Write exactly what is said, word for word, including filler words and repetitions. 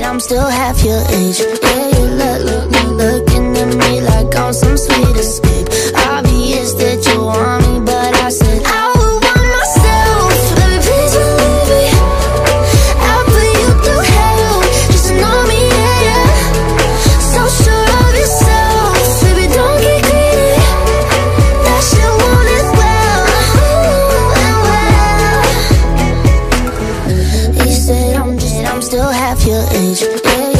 said I'm still half your age. Yeah, you look, look, look, looking at me like I'm some sweet escape. Obvious that you want me, but I said I would want myself. Baby, please believe me, I'll put you through hell. Just to know me, yeah, yeah. So sure of yourself, baby, don't get greedy. That shit won't end well, and well. He said I'm just, I'm still half your age. Yeah.